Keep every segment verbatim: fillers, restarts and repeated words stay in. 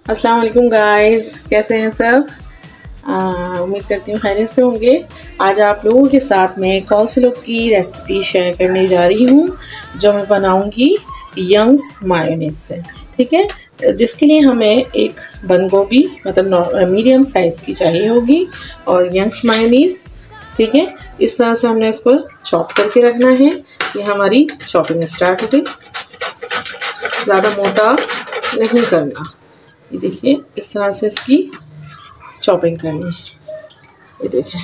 अस्सलाम वालेकुम गाइस, कैसे हैं सब। उम्मीद करती हूँ खैरियत से होंगे। आज आप लोगों के साथ में कॉल्सलो की रेसिपी शेयर करने जा रही हूँ, जो मैं बनाऊँगी यंग्स मायोनीज से। ठीक है, जिसके लिए हमें एक बंद गोभी मतलब मीडियम साइज़ की चाहिए होगी और यंग्स मायोनीज। ठीक है, इस तरह से हमने इसको चॉप करके रखना है। ये हमारी चॉपिंग स्टार्ट हो गई। ज़्यादा मोटा नहीं करना, ये देखिए इस तरह से इसकी चॉपिंग करनी है। ये देखें,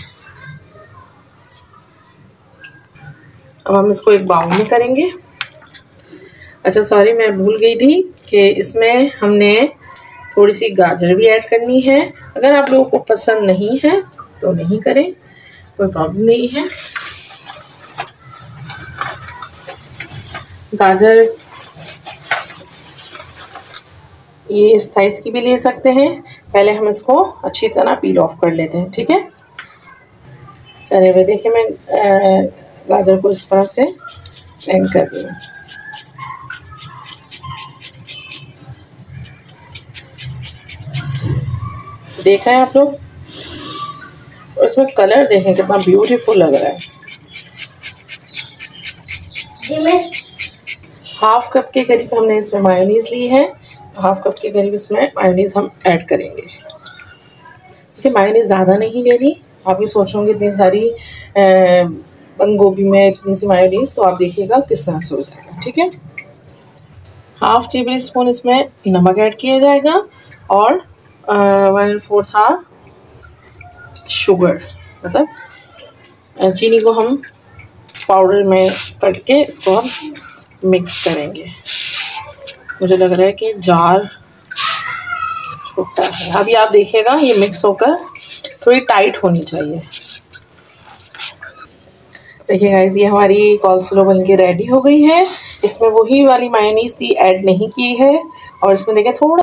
अब हम इसको एक बाउल में करेंगे। अच्छा सॉरी, मैं भूल गई थी कि इसमें हमने थोड़ी सी गाजर भी ऐड करनी है। अगर आप लोगों को पसंद नहीं है तो नहीं करें, कोई प्रॉब्लम नहीं है। गाजर ये इस साइज़ की भी ले सकते हैं। पहले हम इसको अच्छी तरह पील ऑफ कर लेते हैं। ठीक है, चलिए भाई देखिए, मैं गाजर को इस तरह से ग्राइंड कर रही हूँ। देख रहे हैं आप लोग, और इसमें कलर देखें कितना ब्यूटीफुल लग रहा है। हाफ कप के करीब हमने इसमें मायोनीज़ ली है। हाफ कप के करीब इसमें मायोनीज़ हम ऐड करेंगे। ठीक है, मायोनीज़ ज़्यादा नहीं लेनी। आप भी सोचोगे इतनी सारी बंद गोभी में इतनी सी मायोनीज़, तो आप देखिएगा किस तरह से हो जाएगा। ठीक है, हाफ टेबल स्पून इसमें नमक ऐड किया जाएगा और one and fourth half sugar मतलब चीनी को हम पाउडर में करके इसको हम मिक्स करेंगे। मुझे लग रहा है कि जार छोटा है। अभी आप देखिएगा ये मिक्स होकर थोड़ी टाइट होनी चाहिए। देखिए गाइस, ये हमारी कॉल्सलो बन के रेडी हो गई है। इसमें वही वाली मायोनीज़ थी ऐड नहीं की है, और इसमें देखिए थोड़ा